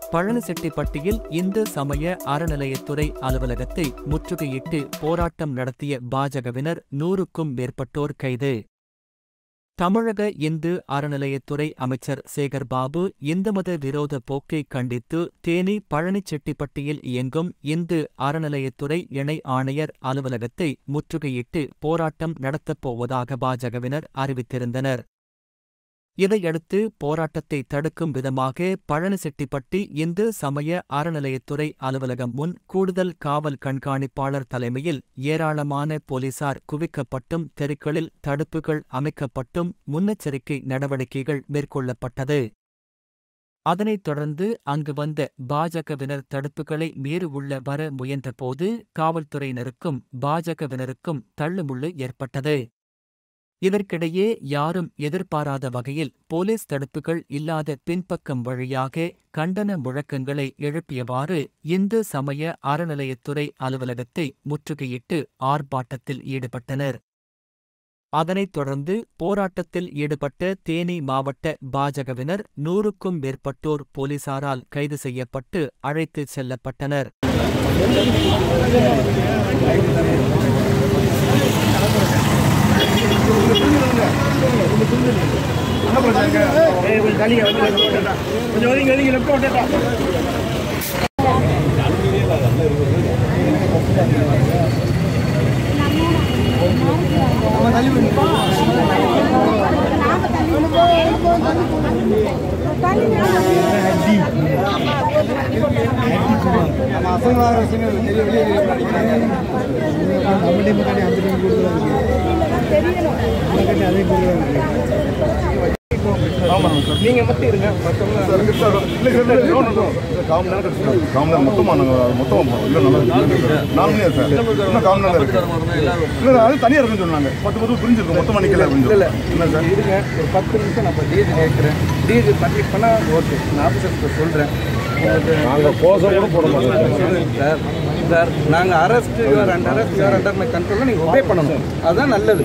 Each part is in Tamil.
பழனிசெட்டிப்பட்டியில் இந்து சமய அறநிலையத்துறை அலுவலகத்தை முற்றுகையிட்டு போராட்டம் நடத்திய பாஜகவினர் 100க்கும் மேற்பட்டோர் கைது. தமிழக இந்து அறநிலையத்துறை அமைச்சர் சேகர்பாபு இந்துமத விரோத போக்கை கண்டித்து தேனி பழனிசெட்டிப்பட்டியில் இயங்கும் இந்து அறநிலையத்துறை இணை ஆணையர் அலுவலகத்தை முற்றுகையிட்டு போராட்டம் நடத்தப் போவதாக பாஜகவினர் அறிவித்திருந்தனர். இதையடுத்து போராட்டத்தை தடுக்கும் விதமாக பழனிசெட்டிப்பட்டி இந்து சமய அறநிலையத்துறை அலுவலகம் முன் கூடுதல் காவல் கண்காணிப்பாளர் தலைமையில் ஏராளமான போலீசார் குவிக்கப்பட்டும் தெருக்களில் தடுப்புகள் அமைக்கப்பட்டும் முன்னெச்சரிக்கை நடவடிக்கைகள் மேற்கொள்ளப்பட்டது. அதனைத் தொடர்ந்து அங்கு வந்த பாஜகவினர் தடுப்புகளை மீறி உள்ள வர முயன்றபோது காவல்துறையினருக்கும் பாஜகவினருக்கும் தள்ளுமுள்ளு ஏற்பட்டது. இதற்கிடையே யாரும் எதிர்பாராத வகையில் போலீஸ் தடுப்புகள் இல்லாத பின்பக்கம் வழியாக கண்டன முழக்கங்களை எழுப்பியவாறு இந்து சமய அறநிலையத்துறை அலுவலகத்தை முற்றுகையிட்டு ஆர்ப்பாட்டத்தில் ஈடுபட்டனர். அதனைத் தொடர்ந்து போராட்டத்தில் ஈடுபட்ட தேனி மாவட்ட பாஜகவினர் 100க்கும் மேற்பட்டோர் போலீசாரால் கைது செய்யப்பட்டு அழைத்துச் செல்லப்பட்டனர். நீங்க மட்டும் இருங்க தனியா இருக்குன்னு சொன்னாங்க. 10 புரிஞ்சிருக்கும் மொத்தமா நிக்கல அப்படின்னு இல்ல இருங்க ஒரு 10 நிமிஷம் நான் டிஜி கேட்கிறேன். டிஜி பப்ளிக் பண்ணா ஓகே நான் ஆஃபீஸருக்கு சொல்றேன். நாங்கள் கோஷம் கூட போட மாட்டோம் சார். சார் நாங்கள் அரெஸ்ட் அண்டர் மை கண்ட்ரோலில் நீங்கள் ஒபே பண்ணணும். அதுதான் நல்லது.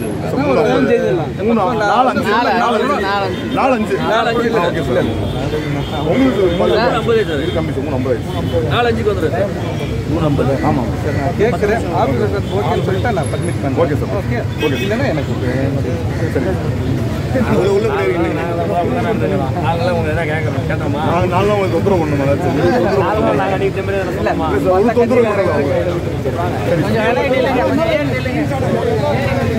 ஆமாம் சார் நான் கேட்குறேன். ஆஃபீஸர் ஓகேன்னு சொல்லிட்டு நான் பர்மிட் பண்ணுறேன். ஓகே சார் ஓகே ஓகே இல்லைன்னா எனக்கு தொந்தரவு